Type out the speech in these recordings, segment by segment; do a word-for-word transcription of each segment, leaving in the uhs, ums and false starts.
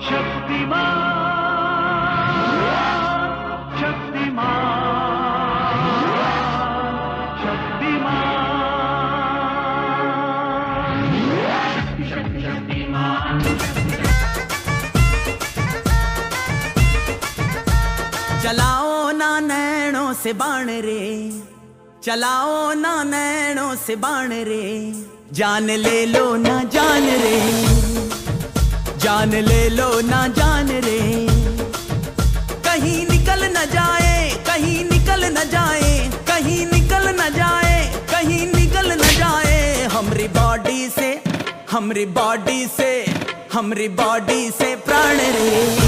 चलाओ ना नैनों से बाण रे, चलाओ ना नैनों से बाण रे, जान ले लो ना जान रे, जान ले लो ना जान रे, कहीं निकल न जाए, कहीं निकल न जाए, कहीं निकल न जाए, कहीं निकल न जाए हमरी बॉडी से, हमरी बॉडी से, हमरी बॉडी से प्राण रे।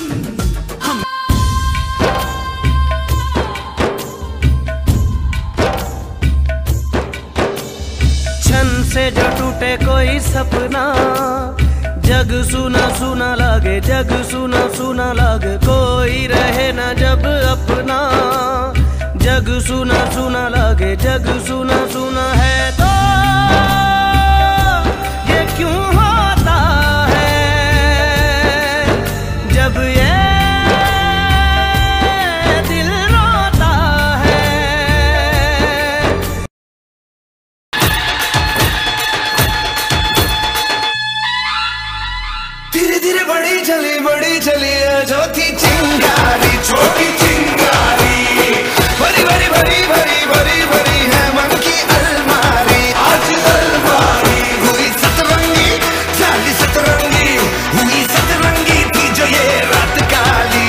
से जो टूटे कोई सपना, जग सुना सुना लागे, जग सुना सुना लागे, कोई रहे ना जब अपना, जग सुना सुना लागे, जग सुना सुना है तो ये क्यों होता है जब ये बड़ी चली बड़ी चली जो थी चिंगारी, छोटी चिंगारी, भरी भरी भरी भरी भरी भरी है मन की अलमारी। आज अलमारी हुई सतरंगी, चाली सतरंगी हुई सतरंगी थी जो ये रात काली।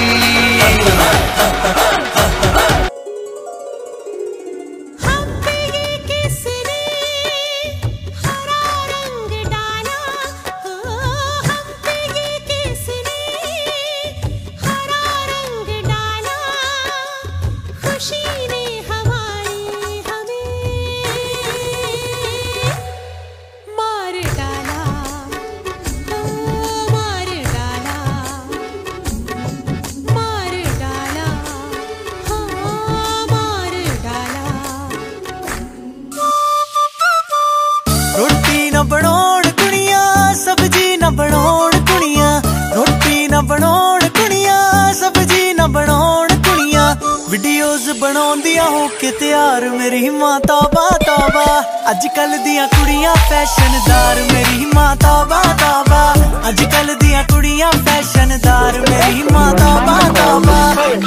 बनोड़ कुड़िया सब्जी न बनोड़ कुड़िया, रोटी न बनोड़ कुड़िया सब्जी न बनोड़ कुड़िया, वीडियोज बनाउंदियां हो के तैयार मेरी मां तौबा तौबा, अजकल दियां कुड़ियां फैशनदार मेरी मां तौबा तौबा, अजकल दियां कुड़ियां फैशनदार मेरी मां तौबा तौबा।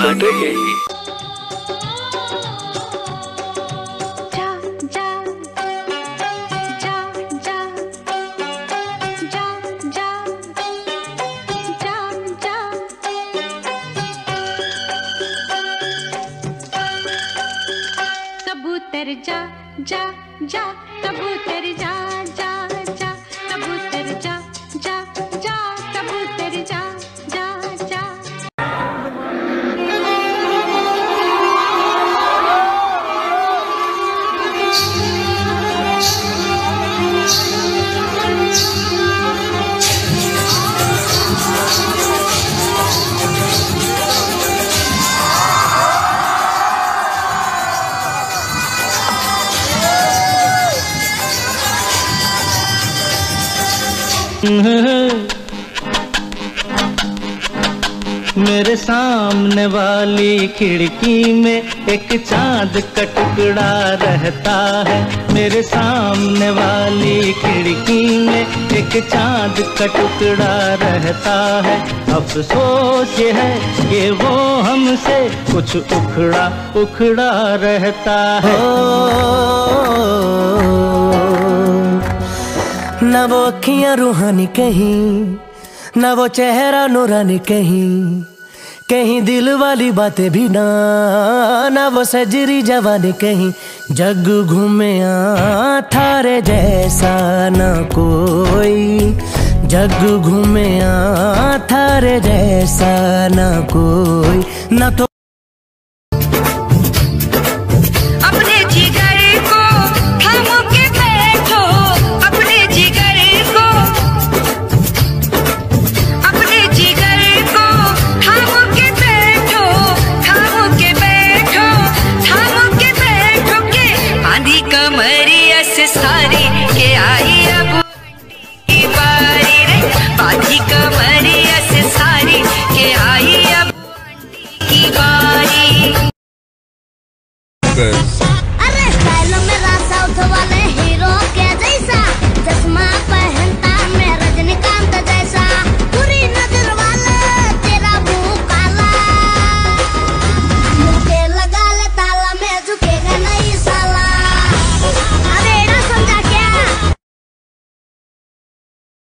कबूतर जा जा जा, कबूतर जा जा जा, कबूतर जा जा जा, कबूतर जा जा जा। मेरे सामने वाली खिड़की में एक चांद का टुकड़ा रहता है, मेरे सामने वाली खिड़की में एक चांद का टुकड़ा रहता है, अफसोस ये है कि वो हमसे कुछ उखड़ा उखड़ा रहता है। न वो अखियां रूहानी कहीं, न वो चेहरा नूरानी कहीं, कहीं दिल वाली बातें भी ना, ना वो सजरी जवानी कहीं, जग घूमे थारे जैसा न कोई, जग घूमे थारे जैसा न कोई, न तो